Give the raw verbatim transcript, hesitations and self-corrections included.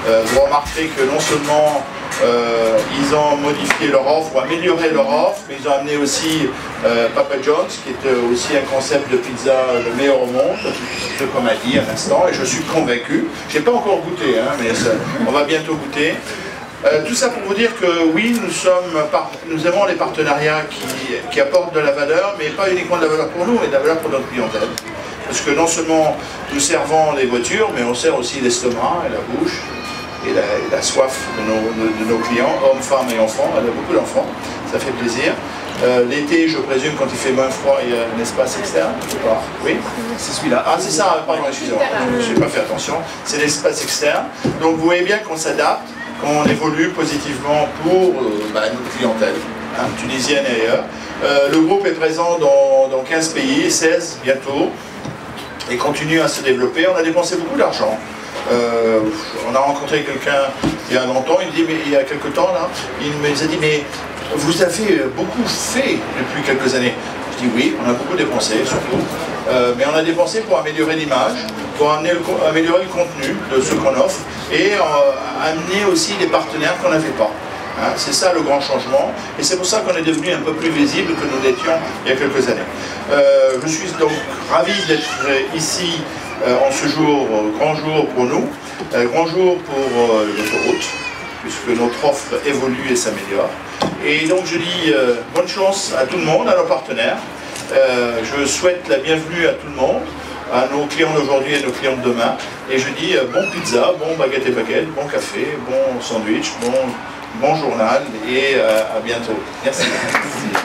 Euh, vous remarquerez que non seulement euh, ils ont modifié leur offre ou amélioré leur offre, mais ils ont amené aussi euh, Papa John's, qui est aussi un concept de pizza le meilleur au monde, ce qu'on m'a dit à l'instant, et je suis convaincu. Je n'ai pas encore goûté, hein, mais ça, on va bientôt goûter. Euh, tout ça pour vous dire que oui, nous, sommes par... nous aimons les partenariats qui, qui apportent de la valeur, mais pas uniquement de la valeur pour nous, mais de la valeur pour notre clientèle. Parce que non seulement nous servons les voitures, mais on sert aussi l'estomac et la bouche et la, et la soif de nos, de, de nos clients, hommes, femmes et enfants. Il y a beaucoup d'enfants, ça fait plaisir. Euh, L'été, je présume, quand il fait moins froid, il y a un espace externe, je sais pas. Oui, c'est celui-là. Ah, c'est ça, pardon, excusez-moi, je n'ai pas fait attention. C'est l'espace externe. Donc vous voyez bien qu'on s'adapte, qu'on évolue positivement pour euh, bah, notre clientèle, hein, tunisienne et ailleurs. Euh, le groupe est présent dans, dans quinze pays, seize bientôt, et continue à se développer. On a dépensé beaucoup d'argent. Euh, on a rencontré quelqu'un il y a longtemps, il, dit, mais, il y a quelques temps, là, il me a dit, mais vous avez beaucoup fait depuis quelques années. Je dis oui, on a beaucoup dépensé, surtout. Euh, mais on a dépensé pour améliorer l'image, pour amener le, améliorer le contenu de ce qu'on offre, et euh, amener aussi les partenaires qu'on n'avait pas. Hein, c'est ça le grand changement, et c'est pour ça qu'on est devenu un peu plus visible que nous l'étions il y a quelques années. Euh, je suis donc ravi d'être ici euh, en ce jour, euh, grand jour pour nous, euh, grand jour pour euh, l'autoroute, puisque notre offre évolue et s'améliore. Et donc je dis euh, bonne chance à tout le monde, à nos partenaires. Euh, je souhaite la bienvenue à tout le monde, à nos clients d'aujourd'hui et nos clients de demain. Et je dis euh, bon pizza, bon baguette et baguette, bon café, bon sandwich, bon, bon journal et euh, à bientôt. Merci.